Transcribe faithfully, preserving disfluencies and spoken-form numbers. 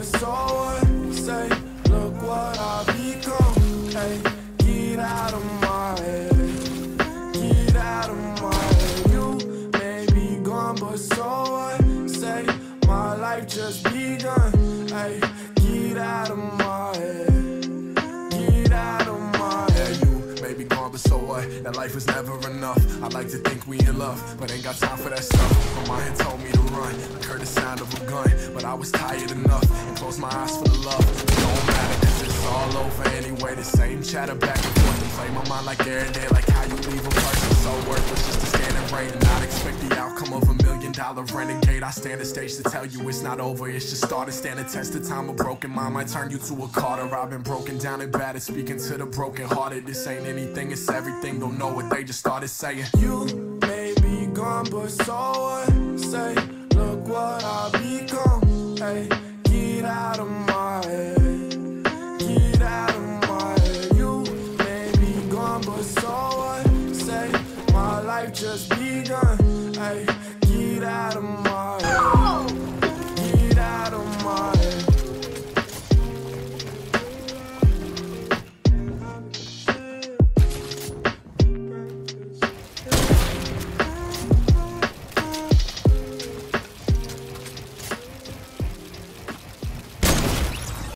but so what? Say, look what I become. Hey, get out of my head. Get out of my head. You may be gone, but so what? Say, my life just begun. Hey, get out of my head. Get out of my head. Yeah, you may be gone, but so what? That life is never enough. I like to think we in love, but ain't got time for that stuff. But my head told me to run. I heard the sound of a gun, but I was tired enough and closed my eyes for the love. It don't matter, cause it's all over anyway. The same chatter back and forth and play my mind like every day. Like how you leave a person so worthless just to stand and rain and not expect the outcome of a million dollar renegade. I stand the stage to tell you it's not over, it's just started. Stand the test of time. A broken mind might turn you to a Carter. I've been broken down and battered, speaking to the broken hearted. This ain't anything, it's everything. Don't know what they just started saying. You may be gone, but so what? Say, look what I become. Hey,